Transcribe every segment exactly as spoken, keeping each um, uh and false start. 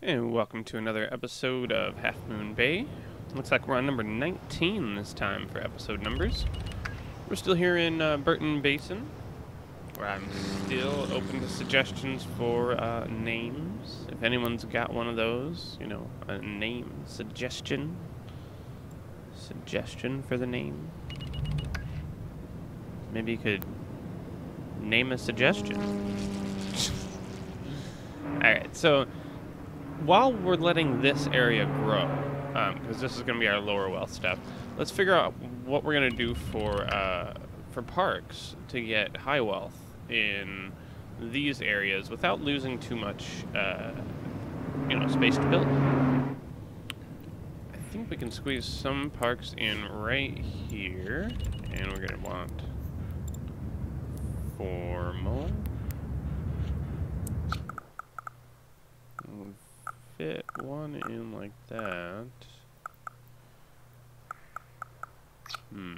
And welcome to another episode of Half Moon Bay. Looks like we're on number nineteen this time for episode numbers. We're still here in uh, Burton Basin, where I'm still open to suggestions for uh, names. If anyone's got one of those, you know, a name suggestion. Suggestion for the name. Maybe you could name a suggestion. Alright, so while we're letting this area grow, because um, this is going to be our lower wealth stuff, let's figure out what we're going to do for uh, for parks to get high wealth in these areas without losing too much, uh, you know, space to build. I think we can squeeze some parks in right here, and we're going to want formal. Fit one in like that. Hmm.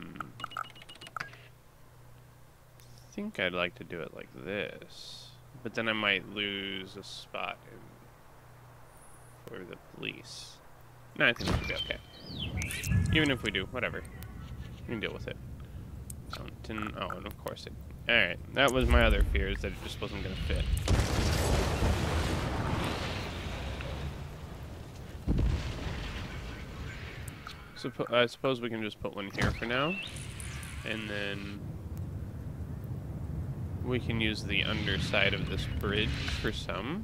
I think I'd like to do it like this, but then I might lose a spot in for the police. No, I think it should be okay. Even if we do, whatever. We can deal with it. Fountain. Oh, and of course it. Alright, that was my other fear, is that it just wasn't going to fit. Suppo I suppose we can just put one here for now, and then we can use the underside of this bridge for some.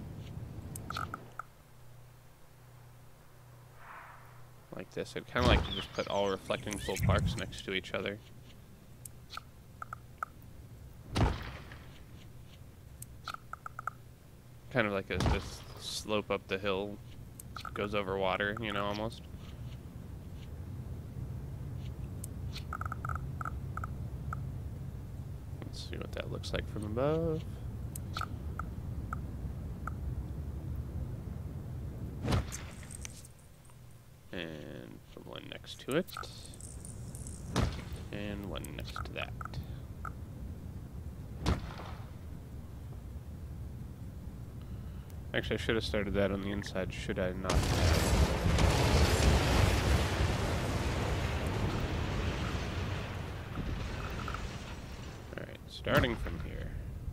Like this. I'd kind of like to just put all reflecting full parks next to each other. Kind of like a this slope up the hill goes over water, you know, almost. See what that looks like from above. And put one next to it. And one next to that. Actually, I should have started that on the inside, should I not have? Starting from here.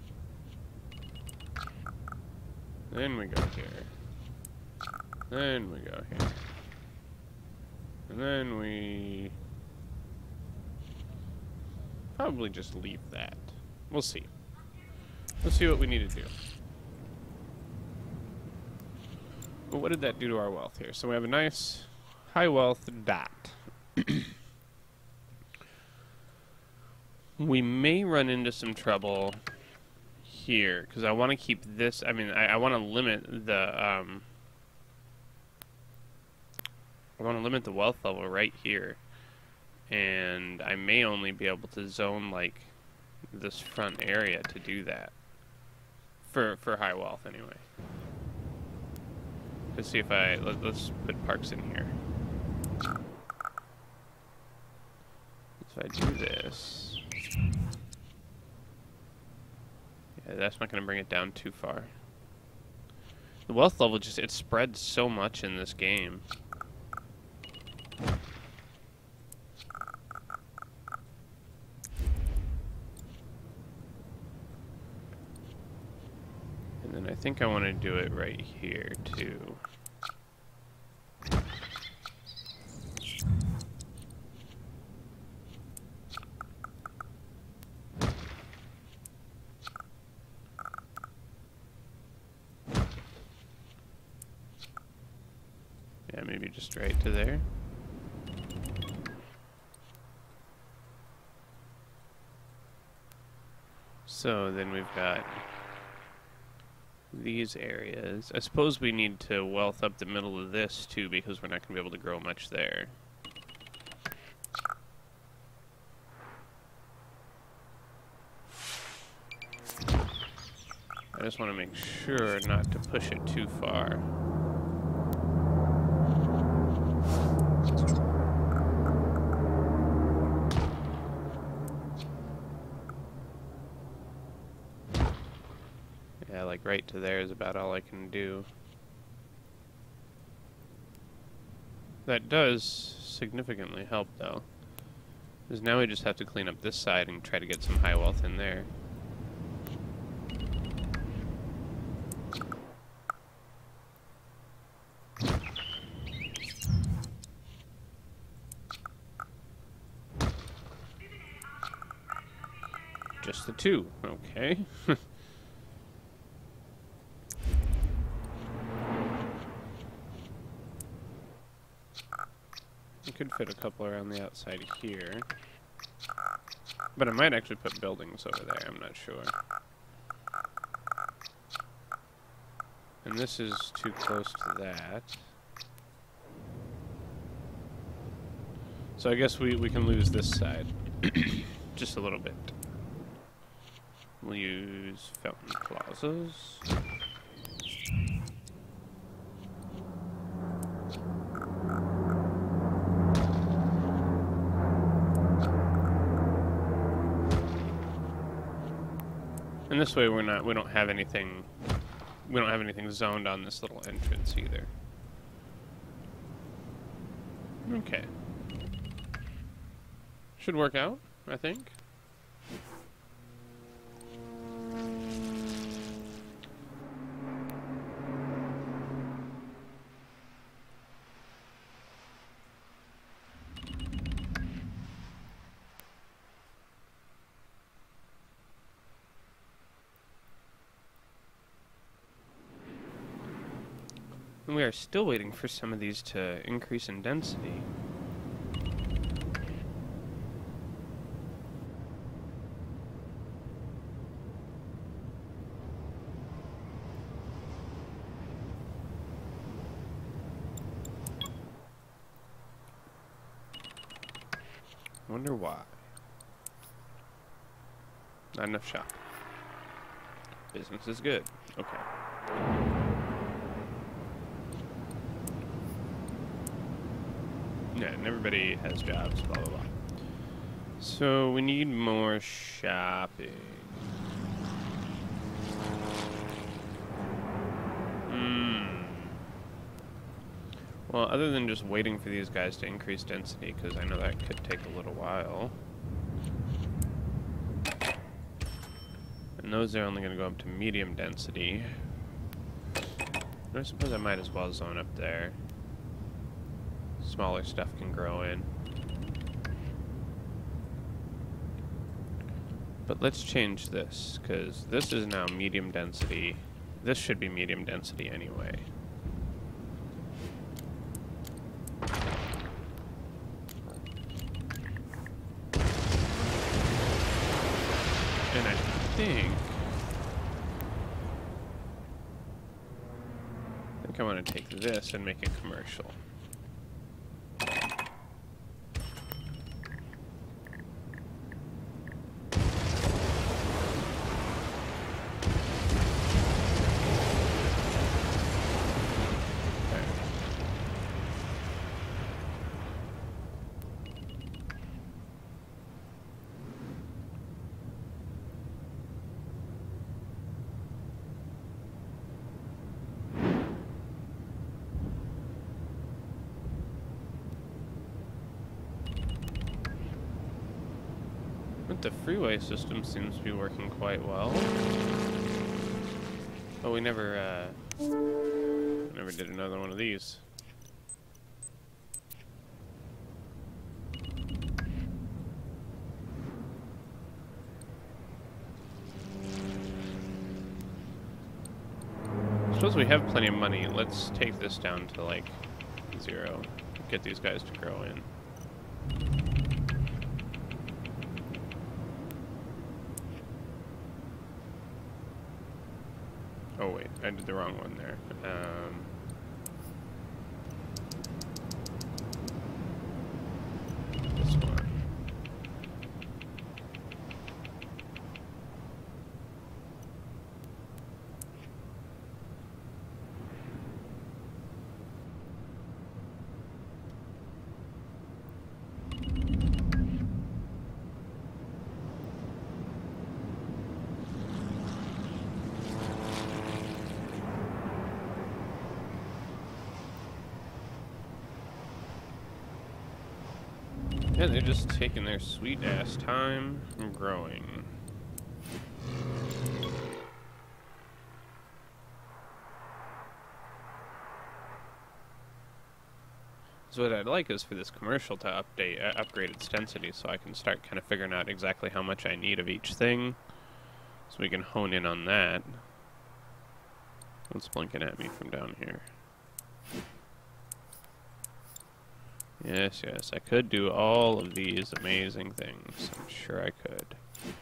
Then we go here. Then we go here. And then we probably just leave that. We'll see. We'll see what we need to do. But what did that do to our wealth here? So we have a nice high wealth dot. We may run into some trouble here, because I want to keep this, I mean, I, I want to limit the, um, I want to limit the wealth level right here, and I may only be able to zone, like, this front area to do that, for, for high wealth, anyway. Let's see if I, let, let's put parks in here. If I do this... Yeah, that's not going to bring it down too far. The wealth level just, it spreads so much in this game. And then I think I want to do it right here too. Yeah, maybe just right to there. So then we've got these areas. I suppose we need to wealth up the middle of this too, because we're not going to be able to grow much there. I just want to make sure not to push it too far. Yeah, like right to there is about all I can do. That does significantly help, though. Because now we just have to clean up this side and try to get some high wealth in there. Just the two, okay. I could fit a couple around the outside here. But I might actually put buildings over there, I'm not sure. And this is too close to that. So I guess we, we can lose this side. Just a little bit. We'll use fountain plazas. And this way we're not we don't have anything we don't have anything zoned on this little entrance either. Okay. Should work out, I think. And we are still waiting for some of these to increase in density. I wonder why. Not enough shop. Business is good. Okay. Yeah, and everybody has jobs, blah, blah, blah. So we need more shopping. Hmm. Well, other than just waiting for these guys to increase density, because I know that could take a little while. And those are only going to go up to medium density. I suppose I might as well zone up there. Smaller stuff can grow in. But let's change this, because this is now medium density. This should be medium density anyway. And I think... I think I want to take this and make it commercial. But the freeway system seems to be working quite well. Oh, we never, uh, never did another one of these. I suppose we have plenty of money. Let's take this down to like zero. Get these guys to grow in. Oh wait, I did the wrong one there. Um, this one. Yeah, they're just taking their sweet ass time growing. So what I'd like is for this commercial to update, uh, upgrade its density, so I can start kind of figuring out exactly how much I need of each thing, so we can hone in on that. What's blinking at me from down here? Yes, yes, I could do all of these amazing things. I'm sure I could.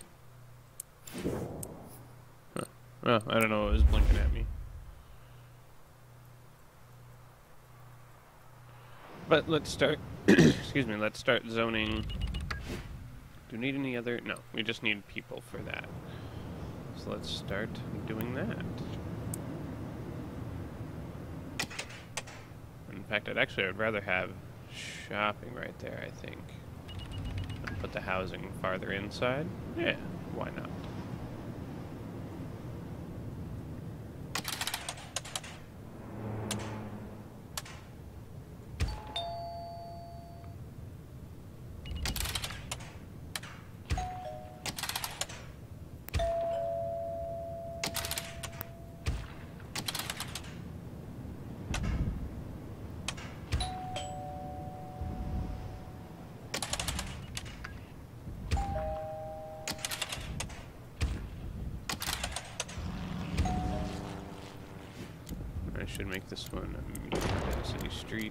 Huh. Well, I don't know what was blinking at me. But let's start, excuse me, let's start zoning. Do we need any other? No, we just need people for that. So let's start doing that. In fact, I'd actually, I'd rather have shopping right there, I think. And put the housing farther inside. Yeah, why not? Should make this one a medium density street.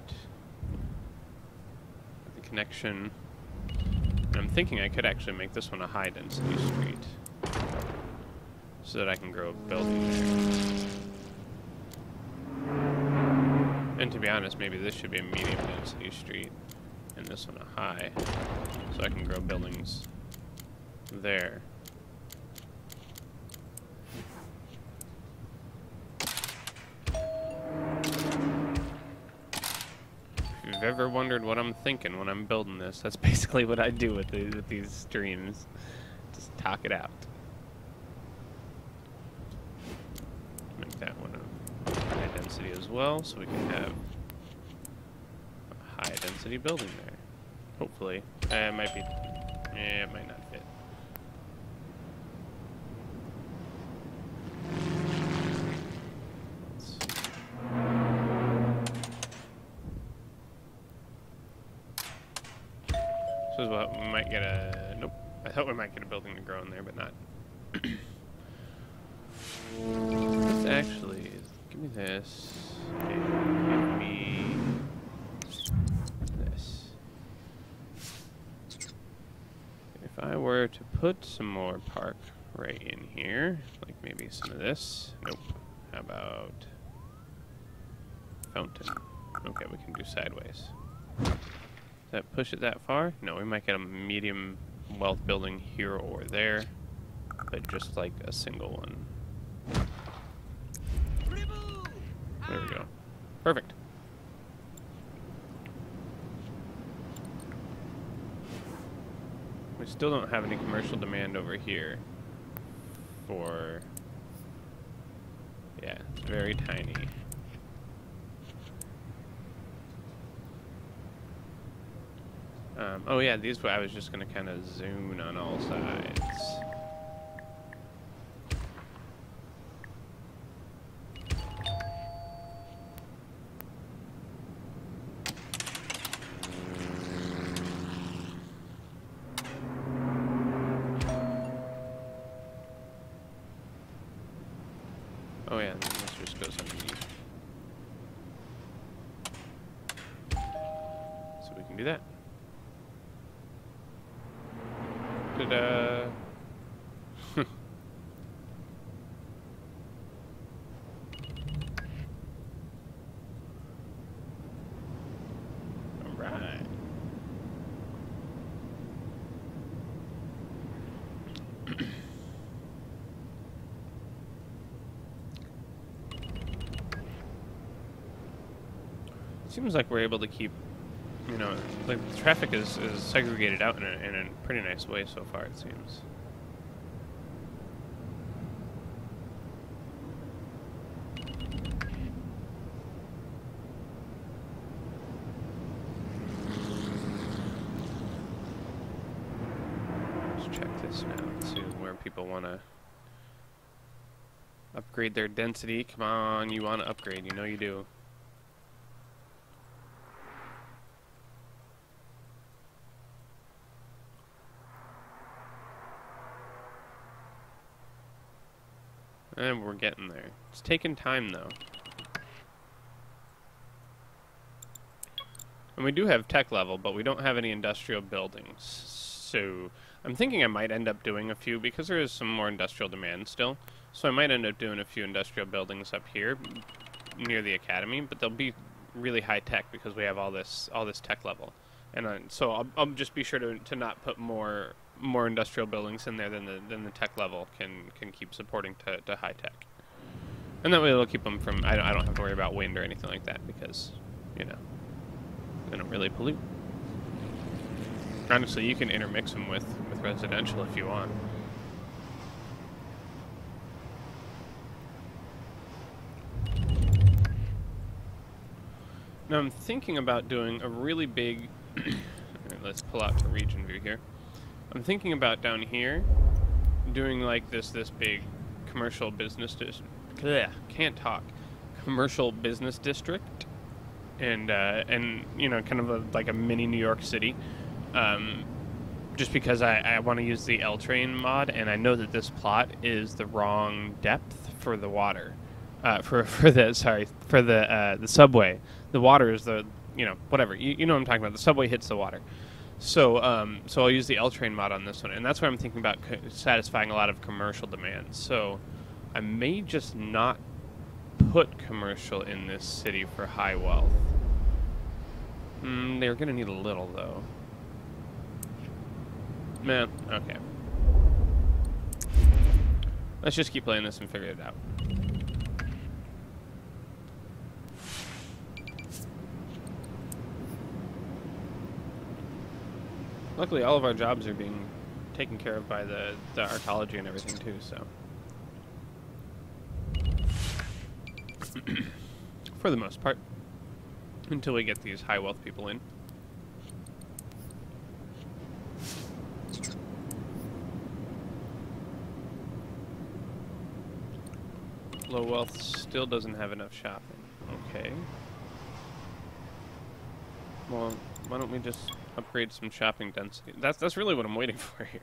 The connection. And I'm thinking I could actually make this one a high density street, so that I can grow a building there. And to be honest, maybe this should be a medium density street, and this one a high, so I can grow buildings there. If you've ever wondered what I'm thinking when I'm building this, that's basically what I do with, the, with these streams. Just talk it out. Make that one a high density as well, so we can have a high density building there. Hopefully. Uh, it might be... Yeah, it might not fit. So what, we might get a... Nope. I thought we might get a building to grow in there, but not. Let's actually... Give me this. And give me... this. If I were to put some more park right in here, like maybe some of this. Nope. How about... fountain. Okay, we can do sideways. Does that push it that far? No, we might get a medium wealth building here or there, but just like a single one. There we go. Perfect. We still don't have any commercial demand over here for... Yeah, it's very tiny. Um, oh yeah, these I was just gonna kind of zoom on all sides. Oh yeah, this just goes underneath. So we can do that. Ta-da! Alright. Seems like we're able to keep, you know, like the traffic is, is segregated out in a, in a pretty nice way so far, it seems. this now to where people want to upgrade their density. Come on, you want to upgrade. You know you do. And we're getting there. It's taking time, though. And we do have tech level, but we don't have any industrial buildings. So I'm thinking I might end up doing a few, because there is some more industrial demand still. So I might end up doing a few industrial buildings up here near the academy, but they'll be really high tech because we have all this all this tech level. And uh, so I'll, I'll just be sure to, to not put more more industrial buildings in there than the than the tech level can can keep supporting to, to high tech. And that way it'll keep them from, I, I don't have to worry about wind or anything like that, because, you know, they don't really pollute. Honestly, you can intermix them with, with residential if you want. Now I'm thinking about doing a really big, let's pull out the region view here. I'm thinking about down here doing like this this big commercial business district. Can't talk. Commercial business district, and uh, and you know, kind of a, like a mini New York City. Um, just because I, I want to use the L train mod, and I know that this plot is the wrong depth for the water, uh, for for the sorry for the uh, the subway. The water is the, you know, whatever you, you know what I'm talking about. The subway hits the water. So, um, so I'll use the L train mod on this one, and that's why I'm thinking about co satisfying a lot of commercial demands. So, I may just not put commercial in this city for high wealth. Mm, they're gonna need a little though. Man, okay. Let's just keep playing this and figure it out. Luckily, all of our jobs are being taken care of by the, the arcology and everything, too, so. For the most part. Until we get these high wealth people in. Low wealth still doesn't have enough shopping. Okay. Well, why don't we just upgrade some shopping density? That's that's really what I'm waiting for here.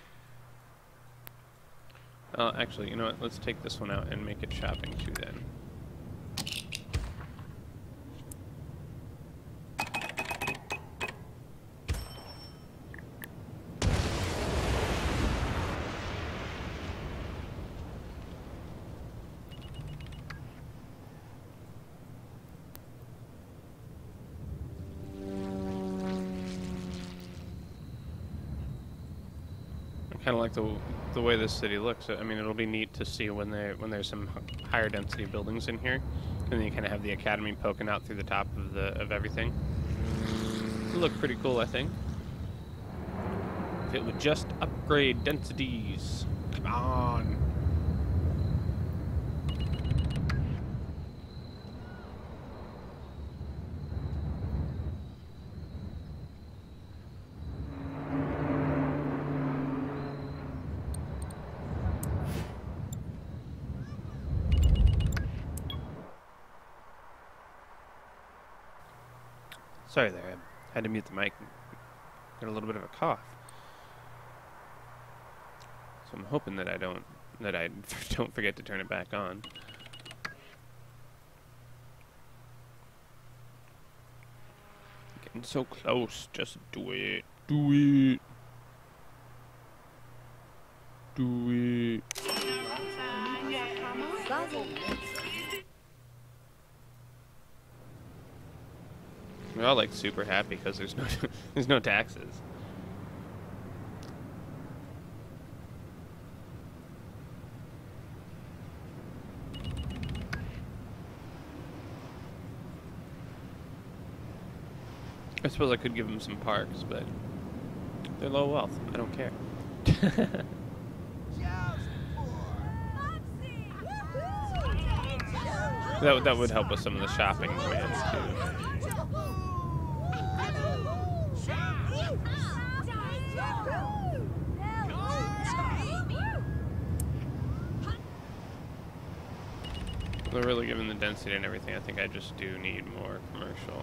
Uh, actually, you know what? Let's take this one out and make it shopping too then. Kind of like the the way this city looks. I mean, it'll be neat to see when they when there's some higher density buildings in here, and then you kind of have the academy poking out through the top of the of everything. It'll look pretty cool, I think. If it would just upgrade densities. Come on. Sorry there, I had to mute the mic. Got a little bit of a cough. So I'm hoping that I don't that I don't forget to turn it back on. Getting so close, just do it. Do it. Do it. We're all like super happy because there's no there's no taxes. I suppose I could give them some parks, but they're low wealth. I don't care. that that would help with some of the shopping demands too. really given the density and everything, I think I just do need more commercial.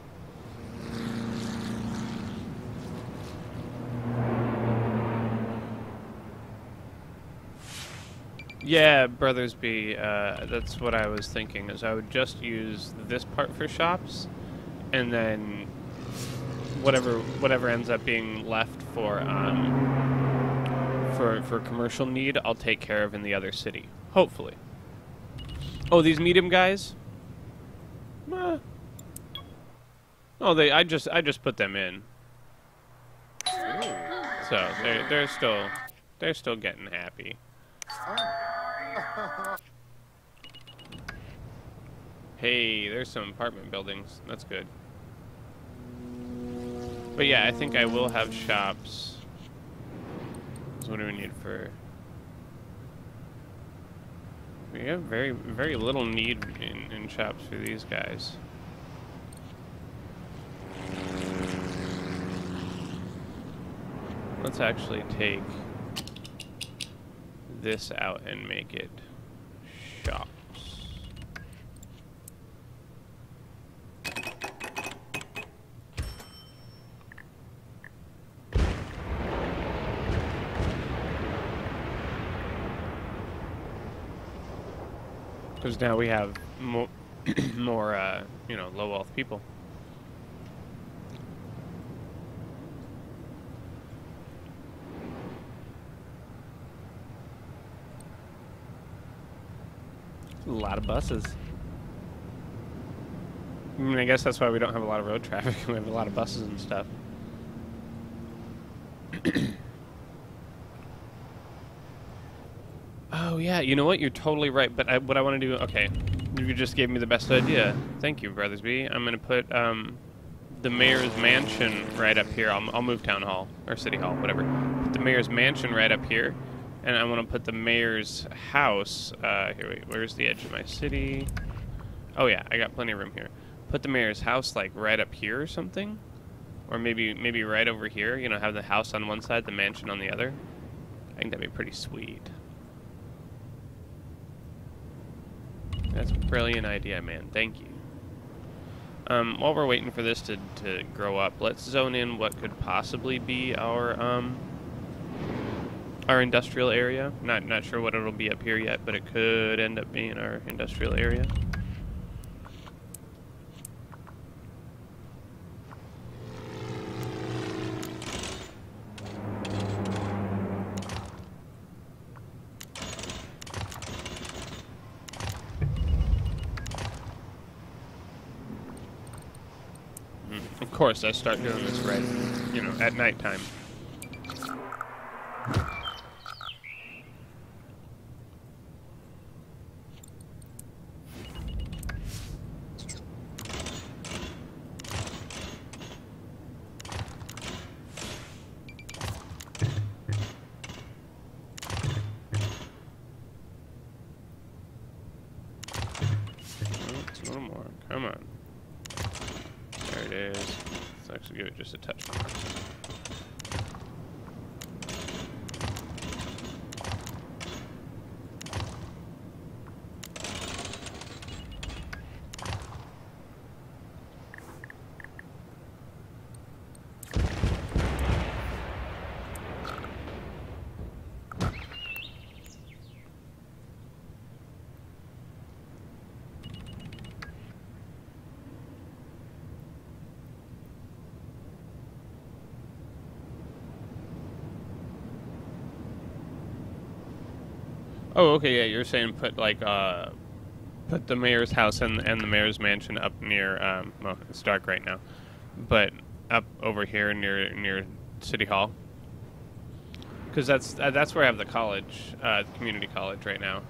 Yeah, Brothersby, uh, that's what I was thinking, is I would just use this part for shops, and then whatever whatever ends up being left for um, for for commercial need, I'll take care of in the other city, hopefully. Oh, these medium guys? Eh. Oh, they I just I just put them in, so they're they're still they're still getting happy. Hey, there's some apartment buildings. That's good. But yeah, I think I will have shops. So what do we need for... We have very, very little need in, in shops for these guys. Let's actually take this out and make it shops. Because now we have more, more uh, you know, low wealth people. A lot of buses. I mean, I guess that's why we don't have a lot of road traffic. We have a lot of buses and stuff. Oh, yeah, you know what? You're totally right. But I, what I want to do... Okay, you just gave me the best idea. Thank you, Brothersby. I'm going to put um, the mayor's mansion right up here. I'll, I'll move town hall, or city hall, whatever. Put the mayor's mansion right up here. And I want to put the mayor's house... Uh, here, wait. Where's the edge of my city? Oh, yeah. I got plenty of room here. Put the mayor's house, like, right up here or something? Or maybe maybe right over here. You know, have the house on one side, the mansion on the other. I think that'd be pretty sweet. That's a brilliant idea, man. Thank you. Um, while we're waiting for this to, to grow up, let's zone in what could possibly be our um, our industrial area. Not not sure what it'll be up here yet, but it could end up being our industrial area. Of course, I start doing this right, you know, at nighttime. Oops, a little more. Come on. There it is. Let's actually give it just a touch more. Oh, okay, yeah, you're saying put, like, uh, put the mayor's house and, and the mayor's mansion up near, um, well, it's dark right now, but up over here near, near City Hall. Because that's, uh, that's where I have the college, uh, community college right now.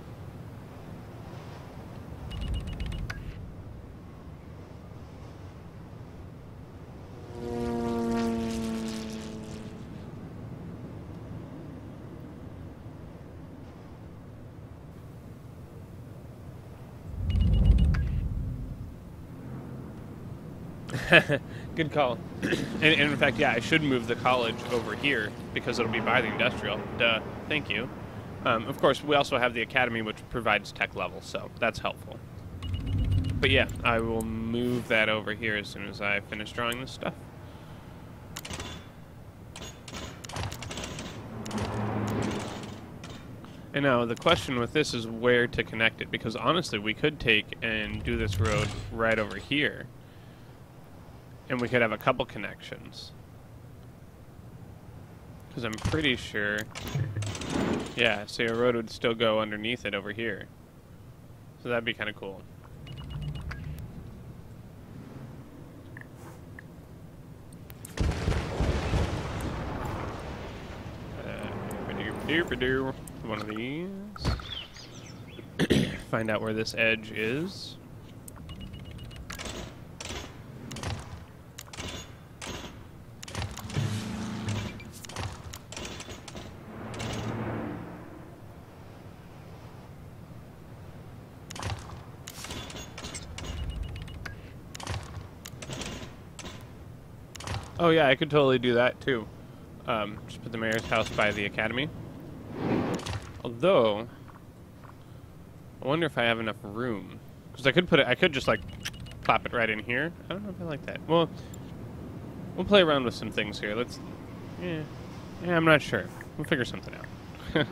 Good call. and, and in fact, yeah, I should move the college over here because it'll be by the industrial. Duh. Thank you. Um, of course, we also have the academy, which provides tech levels, so that's helpful. But yeah, I will move that over here as soon as I finish drawing this stuff. And now the question with this is where to connect it, because honestly, we could take and do this road right over here, and we could have a couple connections. Because I'm pretty sure, yeah, so a road would still go underneath it over here. So that'd be kind of cool. Uh, one of these. Find out where this edge is. Oh yeah, I could totally do that too. Um, just put the mayor's house by the academy. Although, I wonder if I have enough room, because I could put it. I could just like plop it right in here. I don't know if I like that. Well, we'll play around with some things here. Let's. Yeah, yeah. I'm not sure. We'll figure something out.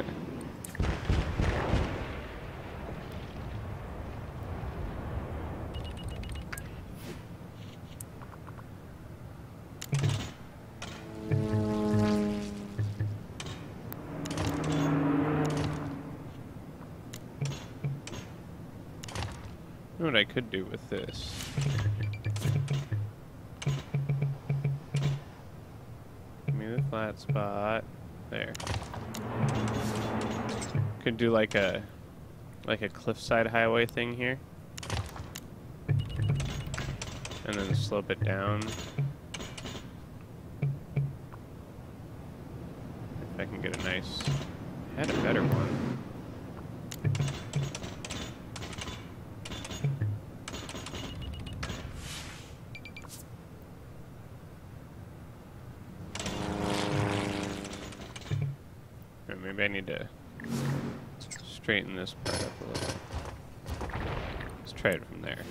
You know what I could do with this? Give me the flat spot. There. Could do like a like a cliffside highway thing here. And then slope it down. If I can get a nice... I had a better one. Maybe I need to straighten this part up a little. Let's try it from there.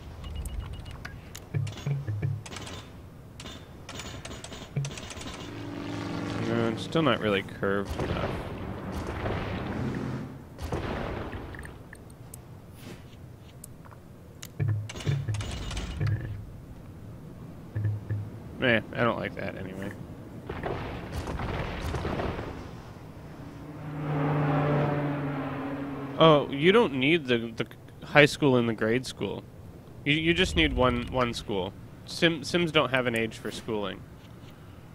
No, it's still not really curved enough. Eh, I don't like that anyway. Oh, you don't need the the high school and the grade school. You you just need one one school. Sim Sims don't have an age for schooling.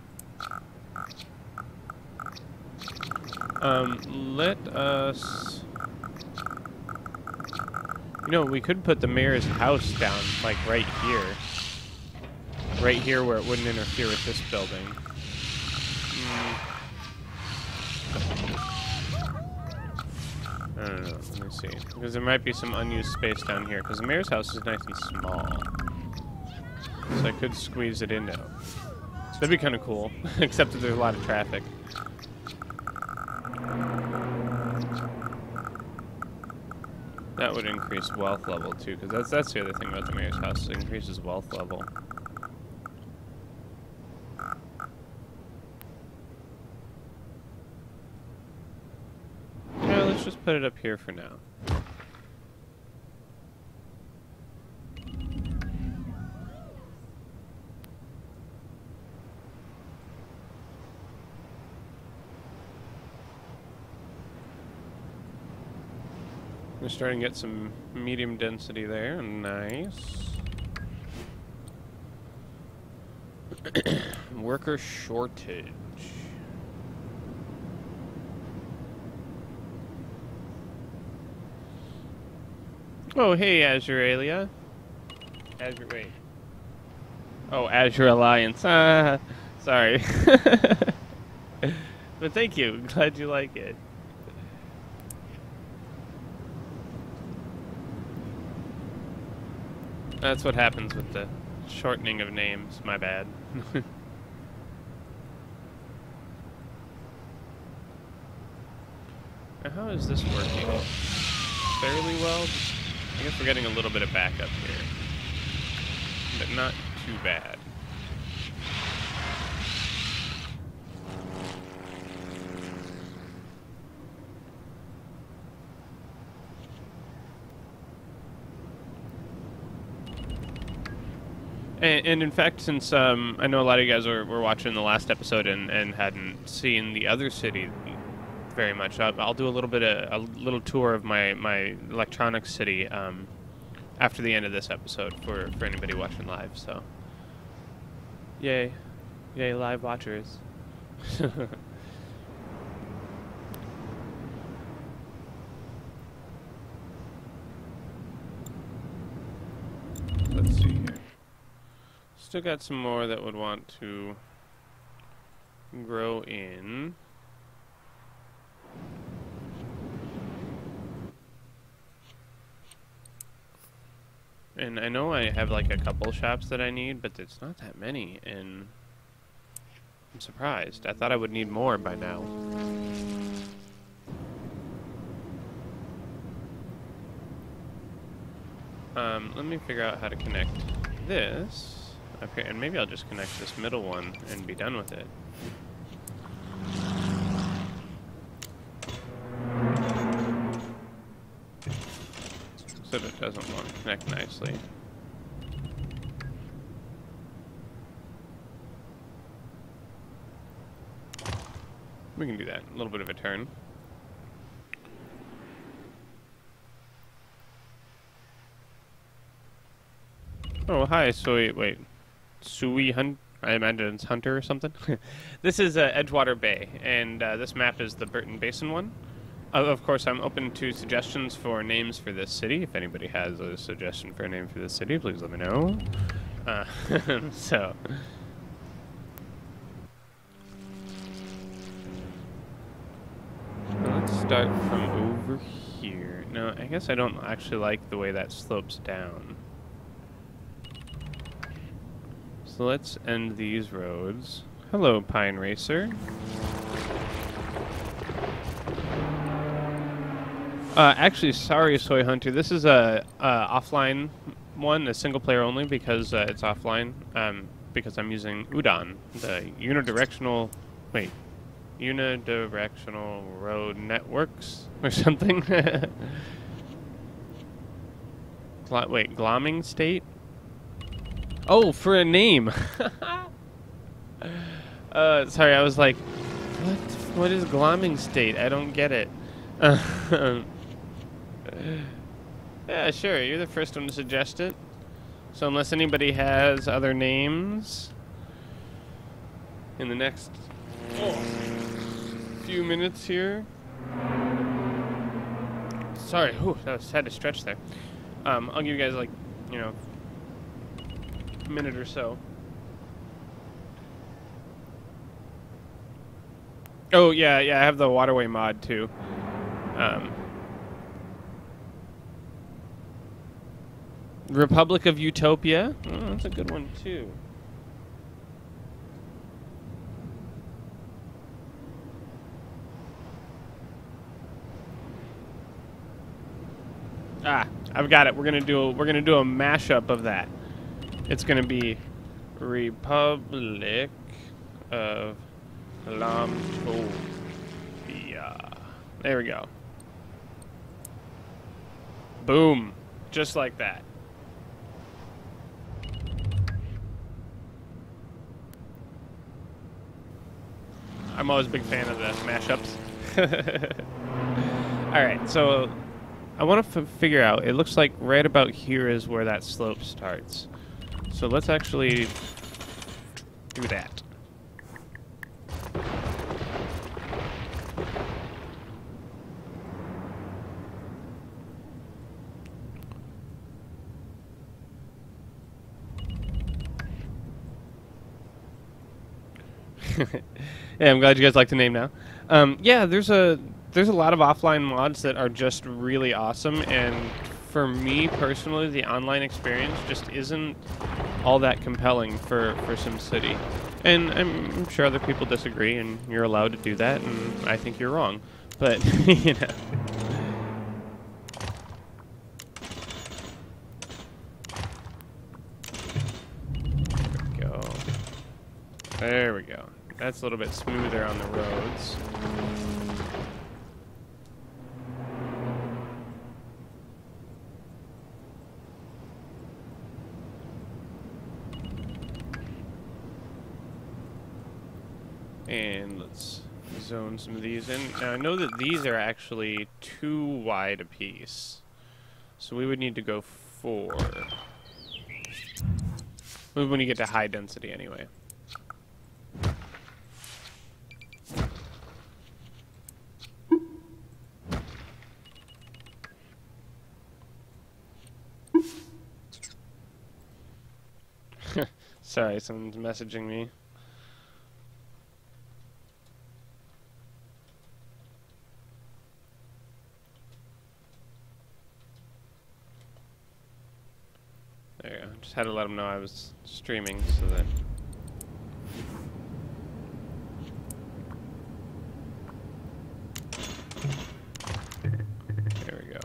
Um, let us. You know, we could put the mayor's house down like right here, right here where it wouldn't interfere with this building. Mm. I don't know, let me see. Because there might be some unused space down here, because the mayor's house is nice and small. So I could squeeze it in now. So that'd be kind of cool, except that there's a lot of traffic. That would increase wealth level too, because that's, that's the other thing about the mayor's house, it increases wealth level. Let's just put it up here for now. We're starting to get some medium density there. Nice. Worker shortage. Oh, hey, Azuralia. Azure, wait. Oh, Azure Alliance. Ah, sorry. But thank you. Glad you like it. That's what happens with the shortening of names. My bad. how is this working? Fairly well. I guess we're getting a little bit of backup here, but not too bad. And, and in fact, since um, I know a lot of you guys were, were watching the last episode and, and hadn't seen the other city very much, I'll, I'll do a little bit of a little tour of my my electronics city um, after the end of this episode for for anybody watching live. So, yay, yay, live watchers. Let's see here. Still got some more that would want to grow in. And I know I have like a couple shops that I need, but it's not that many, and I'm surprised. I thought I would need more by now. Um, let me figure out how to connect this. Okay, and maybe I'll just connect this middle one and be done with it. So that it doesn't want to connect nicely. We can do that. A little bit of a turn. Oh, hi, Sui. Wait. Sui Hunt. I imagine it's Hunter or something. This is uh, Edgewater Bay, and uh, this map is the Burton Basin one. Uh, of course, I'm open to suggestions for names for this city. If anybody has a suggestion for a name for this city, please let me know. Uh, so, let's start from over here. No, I guess I don't actually like the way that slopes down. So let's end these roads. Hello, Pine Racer. Uh, actually, sorry, Soy Hunter. This is a, a offline one, a single player only, because uh, it's offline. Um, because I'm using Udon, the unidirectional, wait, unidirectional road networks or something. Gl wait, Gloaming State. Oh, for a name. uh, sorry, I was like, what? What is Gloaming State? I don't get it. Uh, yeah, sure. You're the first one to suggest it. So unless anybody has other names in the next oh, few minutes here. Sorry, whew, that was had to stretch there. Um, I'll give you guys like, you know, a minute or so. Oh yeah, yeah. I have the waterway mod too. Um, Republic of Utopia. Oh, that's a good one too. Ah, I've got it. We're gonna do a, we're gonna do a mashup of that. It's gonna be Republic of Lampopia. There we go. Boom, just like that. I'm always a big fan of the mashups. All right, so I want to f figure out, it looks like right about here is where that slope starts. So let's actually do that. Yeah, I'm glad you guys like the name now. Um, yeah, there's a there's a lot of offline mods that are just really awesome, and for me personally, the online experience just isn't all that compelling for for SimCity. And I'm, I'm sure other people disagree, and you're allowed to do that, and I think you're wrong. But, you know. There we go. There we go. That's a little bit smoother on the roads. And let's zone some of these in. Now I know that these are actually too wide a piece, so we would need to go four. When you get to high density, anyway. Sorry, someone's messaging me. There you go. Just had to let them know I was streaming so that... There we go.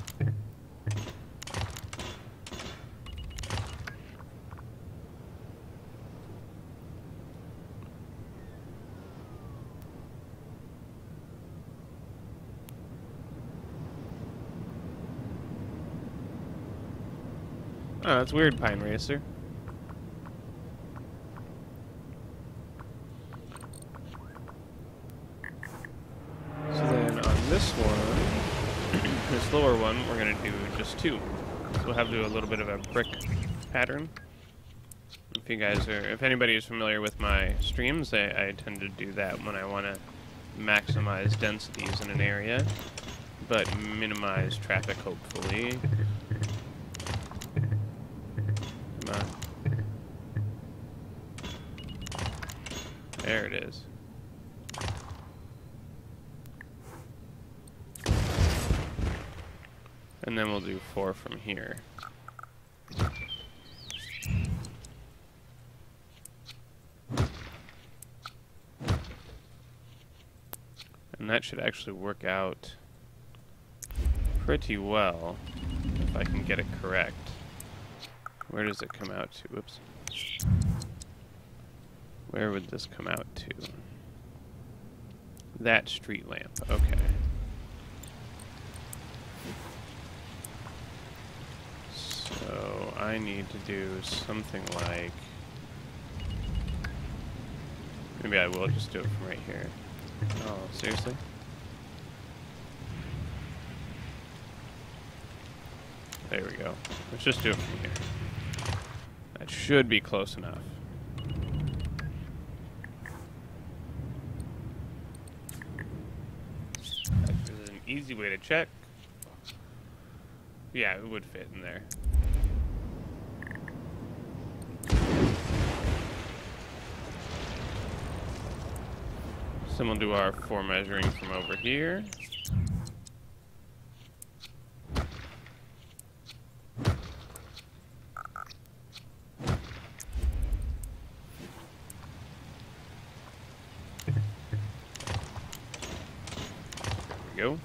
Oh, that's weird, Pine Racer. So then on this one, this lower one, we're gonna do just two. So we'll have to do a little bit of a brick pattern. If you guys are, if anybody is familiar with my streams, I, I tend to do that when I want to maximize densities in an area, but minimize traffic, hopefully. Come on. There it is. And then we'll do four from here. And that should actually work out pretty well if I can get it correct. Where does it come out to? Whoops. Where would this come out to? That street lamp. Okay. So I need to do something like... Maybe I will just do it from right here. Oh, seriously? There we go. Let's just do it from here. That should be close enough. This is an easy way to check. Yeah, it would fit in there. So we'll do our four measuring from over here. Go.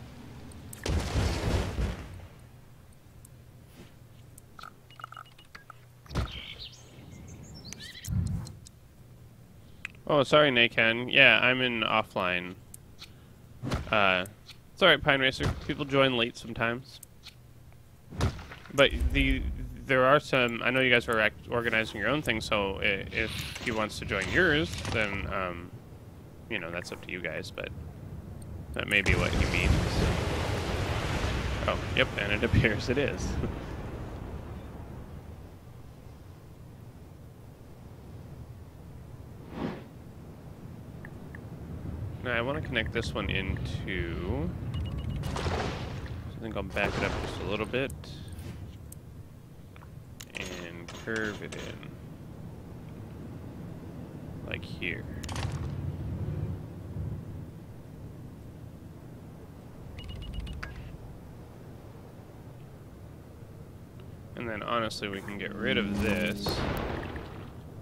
Oh, sorry, Nakan. Yeah, I'm in offline. Uh, it's alright, Pine Racer. People join late sometimes. But the there are some... I know you guys are act organizing your own thing, so I if he wants to join yours, then, um, you know, that's up to you guys, but... That may be what he means. Oh, yep, and it appears it is. Now I want to connect this one into... I think I'll back it up just a little bit. And curve it in. Like here. And then honestly we can get rid of this.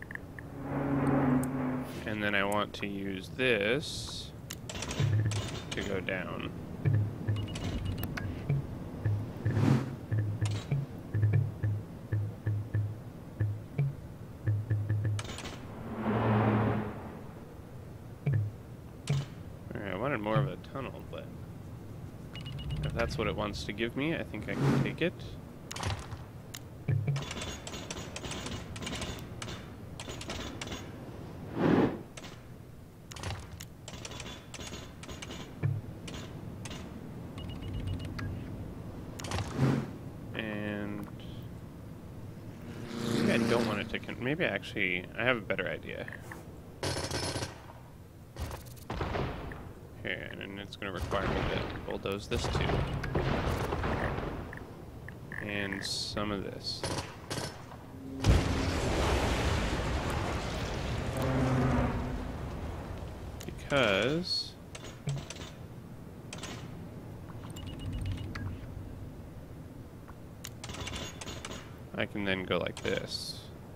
And then I want to use this to to go down. Alright, I wanted more of a tunnel, but if that's what it wants to give me, I think I can take it. Maybe actually, I have a better idea. Here, and it's going to require me to bulldoze this too. And some of this. Because I can then go like this.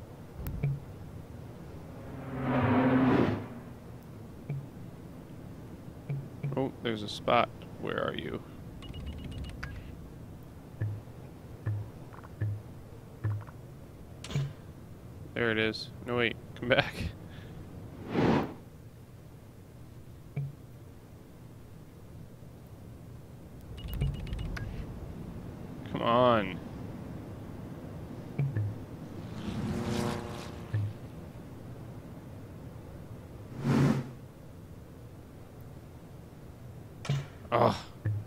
Oh, there's a spot. Where are you? There it is. No, wait. Come back. Come on. Oh.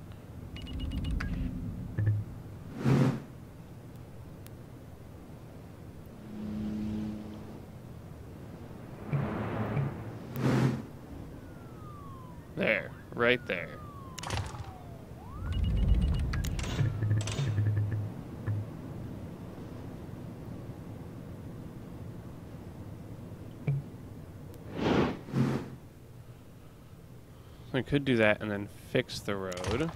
There, right there. I could do that and then fix the road.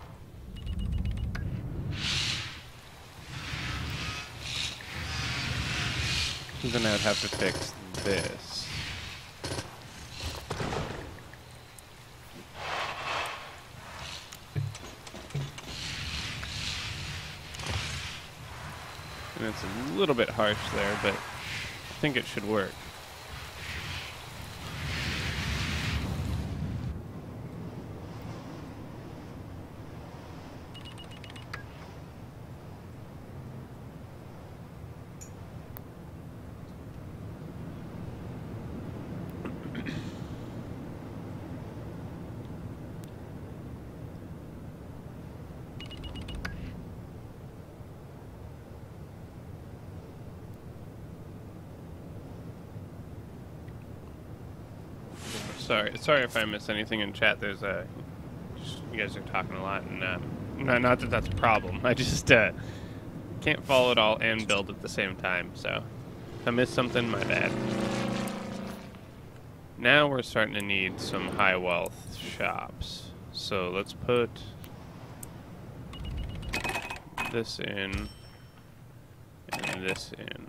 Then I would have to fix this. And it's a little bit harsh there, but I think it should work. Sorry, sorry if I miss anything in chat. There's a, just, you guys are talking a lot, and uh, not, not that that's a problem. I just uh, can't follow it all and build at the same time. So if I miss something, my bad. Now we're starting to need some high wealth shops. So let's put this in and this in.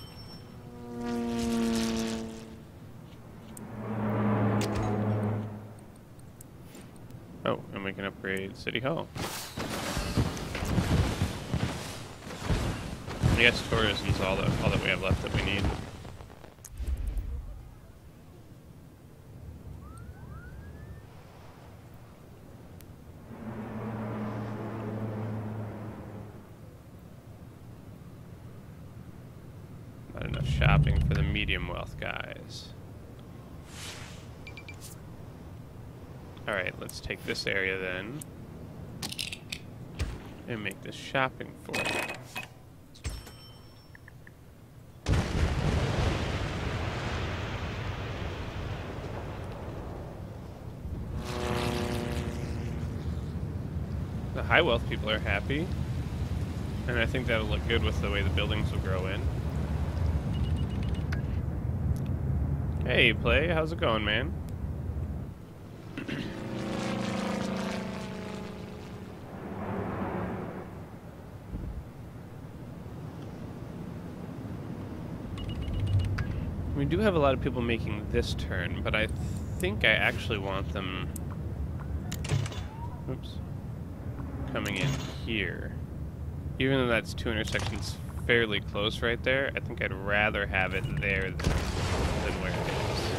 Oh, and we can upgrade City Hall. I guess tourism's all that all that we have left that we need. Not enough shopping for the medium wealth guys. Alright, let's take this area then and make this shopping for it. The high wealth people are happy, and I think that'll look good with the way the buildings will grow in. Hey, Play, how's it going, man? We do have a lot of people making this turn, but I think I actually want them oops, coming in here. Even though that's two intersections fairly close right there, I think I'd rather have it there than, than where it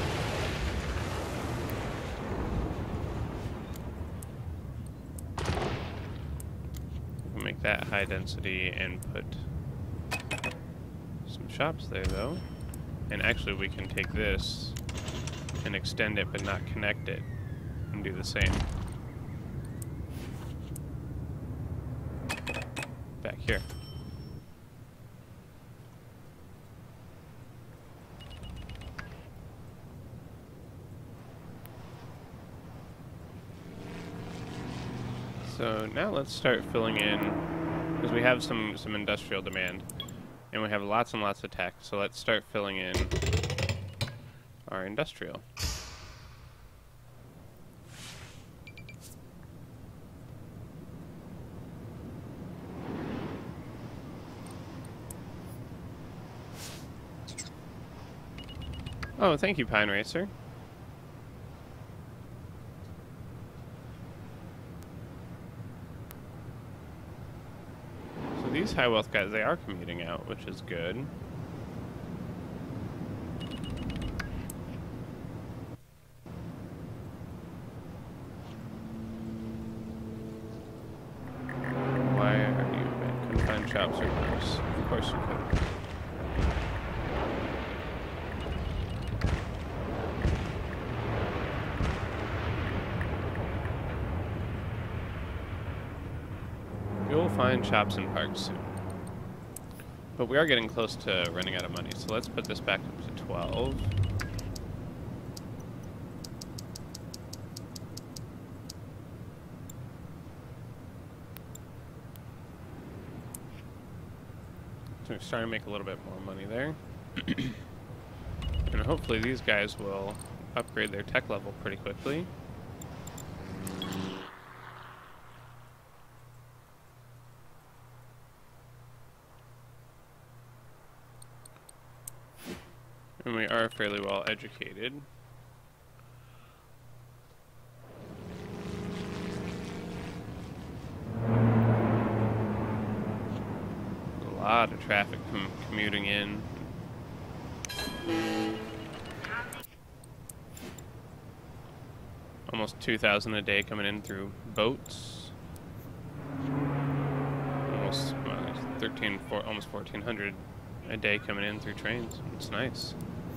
is. We'll make that high density and put some shops there though. And actually we can take this and extend it but not connect it and do the same back here. So now let's start filling in, because we have some, some industrial demand, and we have lots and lots of tech, so let's start filling in our industrial. Oh, thank you, Pine Racer. So these high wealth guys, they are commuting out, which is good. Why are you bad? Couldn't find shops or cars. Of course you could. You'll find shops and parks soon. But we are getting close to running out of money, so let's put this back up to twelve. So we're starting to make a little bit more money there. And hopefully these guys will upgrade their tech level pretty quickly. And we are fairly well educated. A lot of traffic com commuting in. Almost two thousand a day coming in through boats. Almost well, thirteen, four, almost fourteen hundred a day coming in through trains. It's nice.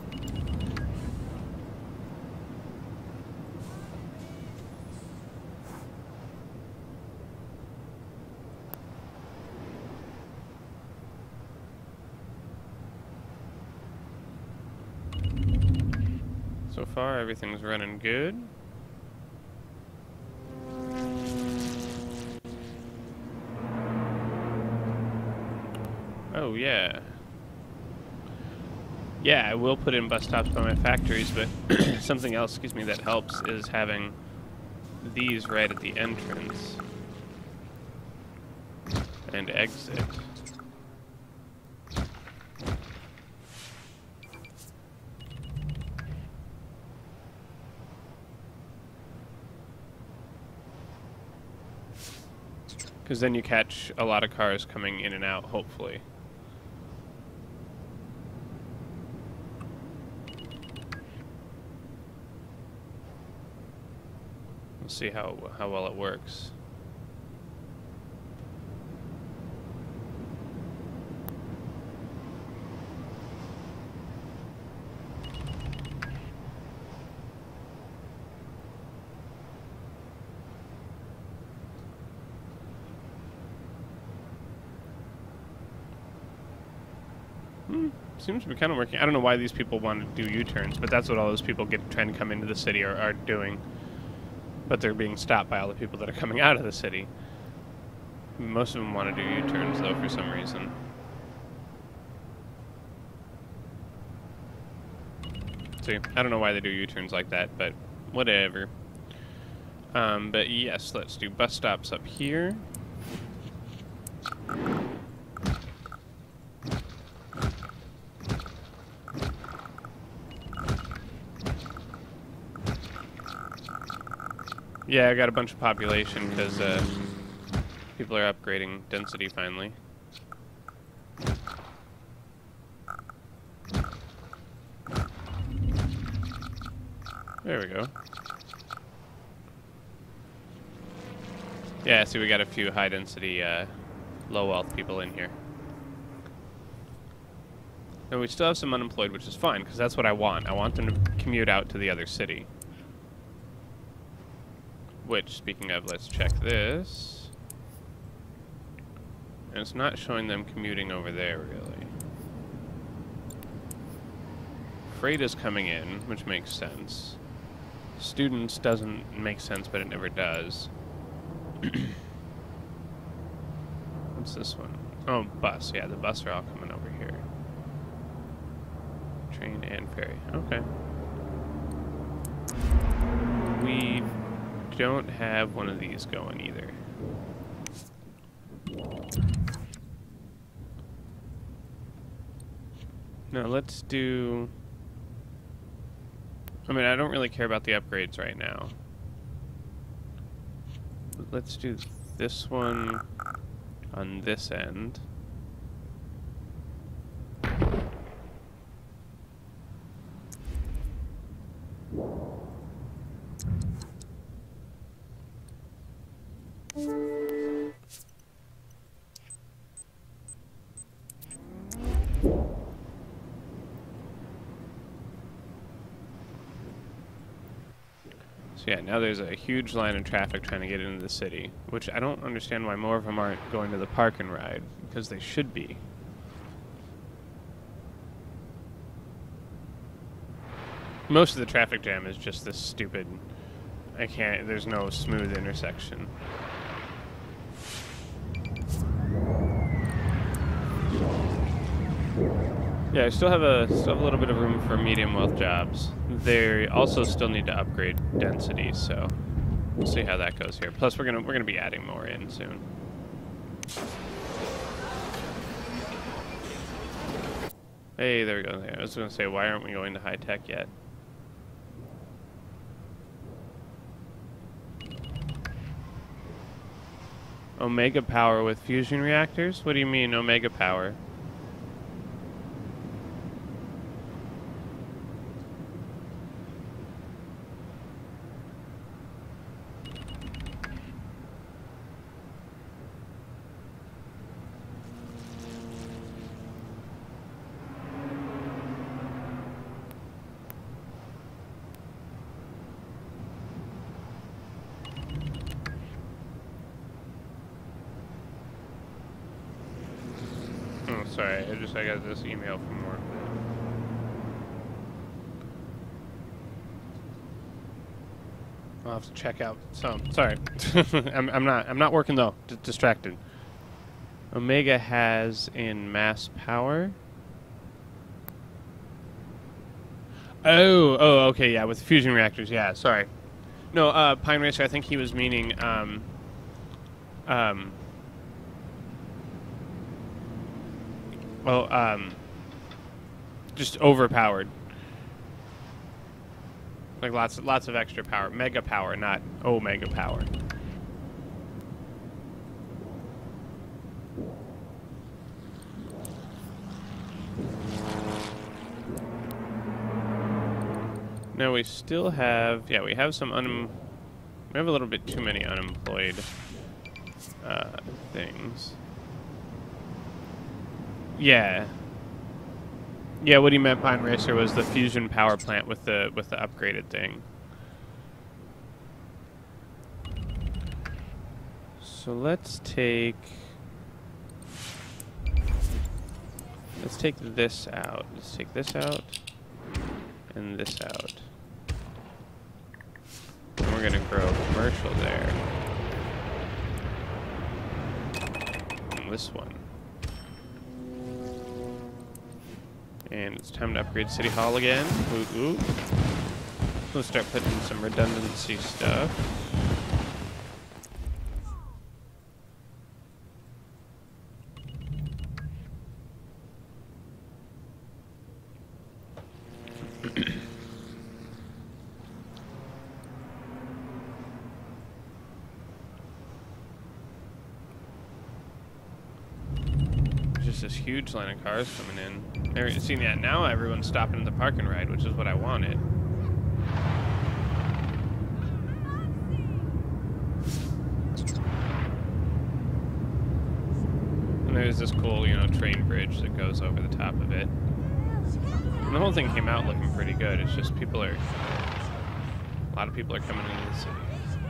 So far, everything's running good. Oh, yeah. Yeah, I will put in bus stops by my factories, but something else, excuse me, that helps is having these right at the entrance and exit. Because then you catch a lot of cars coming in and out, hopefully. We'll see how, how well it works. Hmm, seems to be kind of working. I don't know why these people want to do U-turns, but that's what all those people get trying to come into the city are, are doing. But they're being stopped by all the people that are coming out of the city. Most of them want to do U-turns, though, for some reason. See, I don't know why they do U-turns like that, but whatever. Um, but yes, let's do bus stops up here. Yeah, I got a bunch of population because uh, people are upgrading density finally. There we go. Yeah, see, we got a few high density, uh, low wealth people in here. And we still have some unemployed, which is fine, because that's what I want. I want them to commute out to the other city. Which, speaking of, let's check this. And it's not showing them commuting over there, really. Freight is coming in, which makes sense. Students doesn't make sense, but it never does. What's this one? Oh, bus. Yeah, the bus are all coming over here. Train and ferry. Okay. We don't have one of these going either. No, let's do... I mean, I don't really care about the upgrades right now. Let's do this one on this end. So yeah, now there's a huge line of traffic trying to get into the city, which I don't understand why more of them aren't going to the park and ride, because they should be. Most of the traffic jam is just this stupid, I can't, there's no smooth intersection. Yeah, I still have a still have a little bit of room for medium wealth jobs. They also still need to upgrade density, so we'll see how that goes here. Plus, we're gonna we're gonna be adding more in soon. Hey, there we go. I was gonna say, why aren't we going to high tech yet? Omega power with fusion reactors? What do you mean, Omega power? Oh, sorry, I just I got this email from work. I'll have to check out. So sorry, I'm I'm not I'm not working though. D distracted. Omega has in mass power. Oh oh okay yeah, with fusion reactors, yeah. Sorry, no uh, Pine Racer. I think he was meaning um um. Well, um, just overpowered. Like lots, lots of extra power. Mega power, not omega power. Now we still have, yeah, we have some un. We have a little bit too many unemployed uh, things. Yeah. Yeah, what he meant, Pine Racer, was the fusion power plant with the with the upgraded thing. So let's take let's take this out. Let's take this out and this out. And we're gonna grow commercial there. And this one. And it's time to upgrade City Hall again. Ooh, ooh. We'll start putting some redundancy stuff. just this huge line of cars coming in. There, see, yeah, now everyone's stopping at the park and ride, which is what I wanted. And there's this cool, you know, train bridge that goes over the top of it. And the whole thing came out looking pretty good. It's just people are... A lot of people are coming into the city.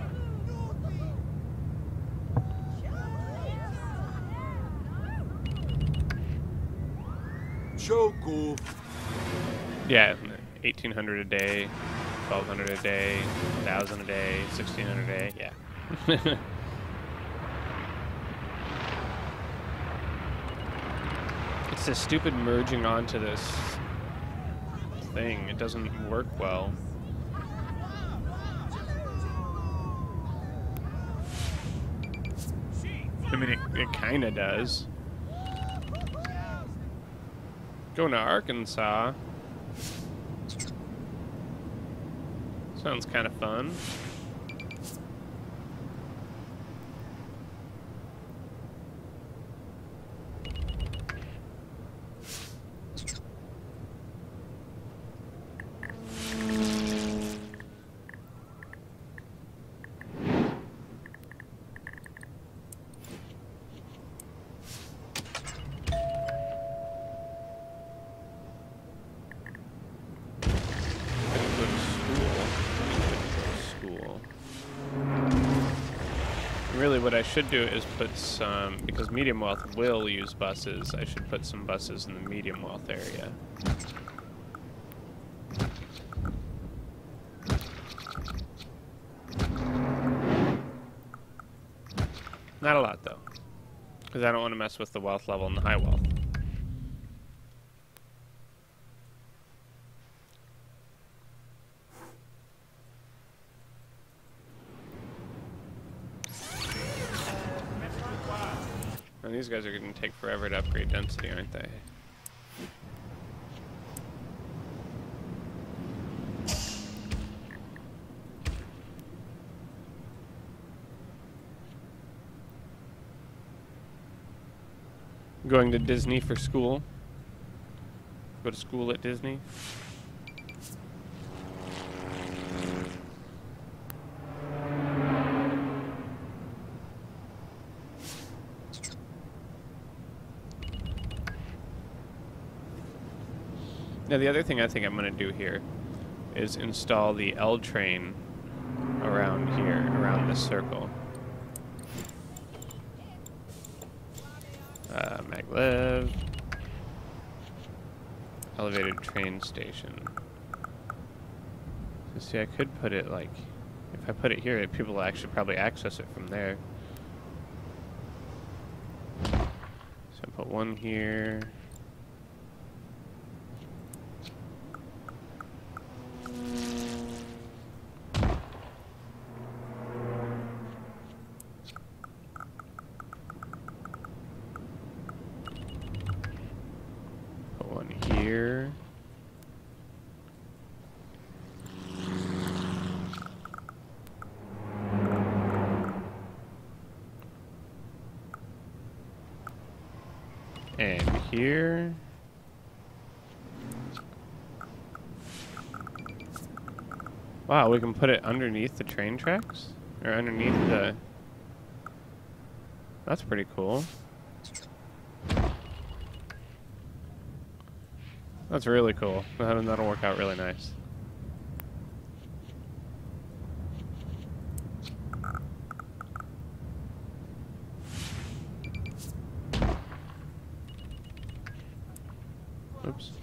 Choco. Yeah, eighteen hundred a day, twelve hundred a day, one thousand a day, sixteen hundred a day, yeah. It's this stupid merging onto this thing. It doesn't work well. I mean, it, it kind of does. Going to Arkansas. Sounds kind of fun. Really, what I should do is put some, because medium wealth will use buses, I should put some buses in the medium wealth area. Not a lot, though, because I don't want to mess with the wealth level and the high wealth. And these guys are going to take forever to upgrade density, aren't they? Going to Disney for school. Go to school at Disney. Now, the other thing I think I'm going to do here is install the L train around here, around this circle. Uh, maglev. Elevated train station. So see, I could put it like, if I put it here, people will actually probably access it from there. So I put one here. Here. And here. Wow, we can put it underneath the train tracks? Or underneath the... That's pretty cool. That's really cool. That'll work out really nice. Oops.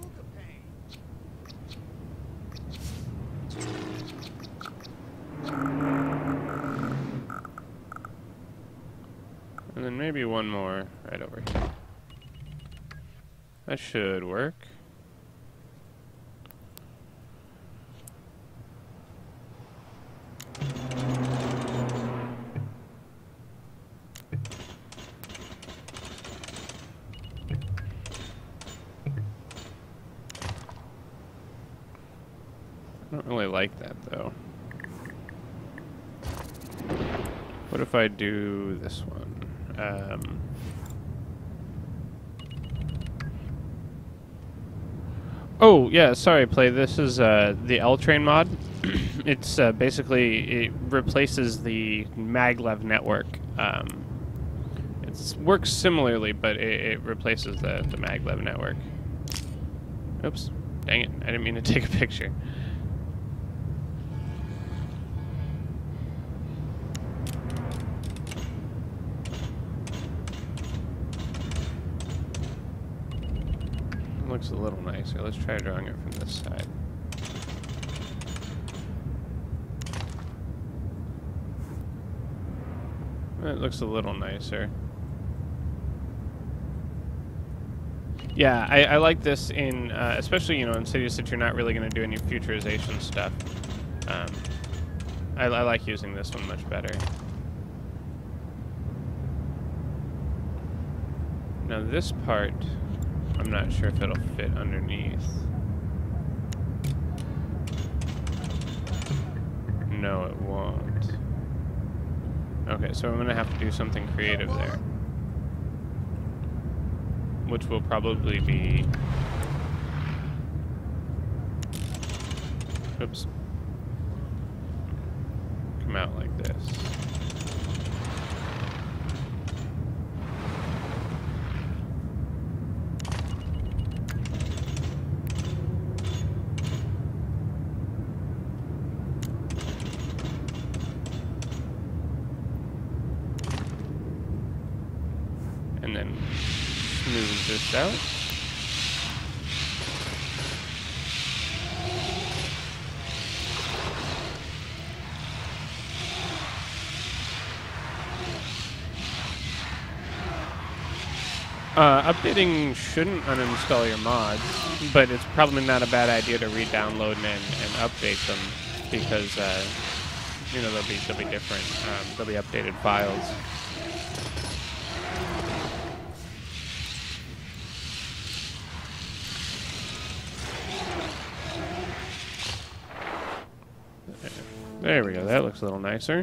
And then maybe one more right over here. That should work. I don't really like that, though. What if I do this one? Um, Oh, yeah, sorry, Play. This is uh, the L-Train mod. It's uh, basically, it replaces the maglev network. Um, it works similarly, but it, it replaces the, the maglev network. Oops. Dang it. I didn't mean to take a picture. Looks a little nicer. Let's try drawing it from this side. It looks a little nicer. Yeah, I, I like this in, uh, especially, you know, in cities that you're not really going to do any futurization stuff. Um, I, I like using this one much better. Now this part, I'm not sure if it'll fit underneath. No, it won't. Okay, so I'm gonna have to do something creative there. Which will probably be... Oops. Come out like this. And then smooth this out. Uh, updating shouldn't uninstall your mods, but it's probably not a bad idea to re-download and, and update them because, uh, you know, they'll be, they'll be different. Um, they'll be updated files. There we go, that looks a little nicer.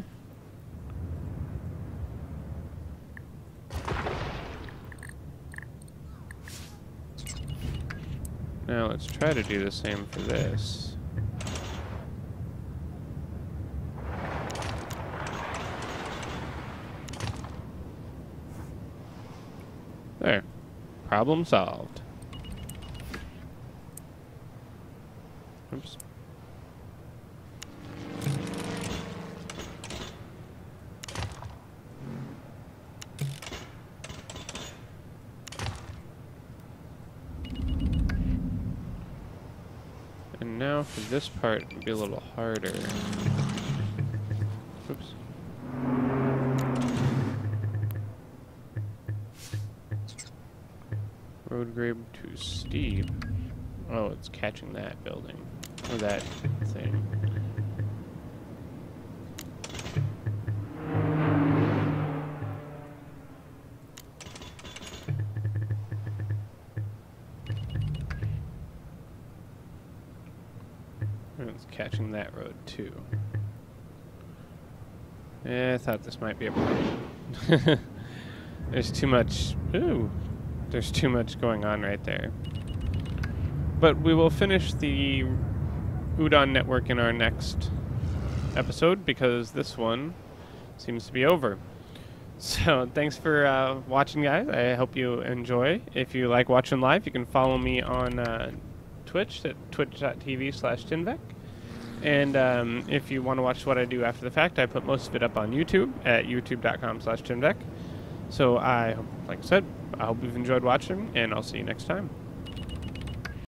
Now let's try to do the same for this. There. Problem solved. Oops. And now for this part, it'll be a little harder. Oops. Road grade too steep. Oh, it's catching that building. Or that thing. It's catching that road too. Yeah, I thought this might be a problem. There's too much. Ooh, there's too much going on right there. But we will finish the Udon network in our next episode because this one seems to be over. So thanks for uh, watching, guys. I hope you enjoy. If you like watching live, you can follow me on uh, Twitch at twitch dot t v slash tinvec. And um, if you want to watch what I do after the fact, I put most of it up on YouTube at youtube dot com slash tinvec. So I, like I said, I hope you've enjoyed watching, and I'll see you next time.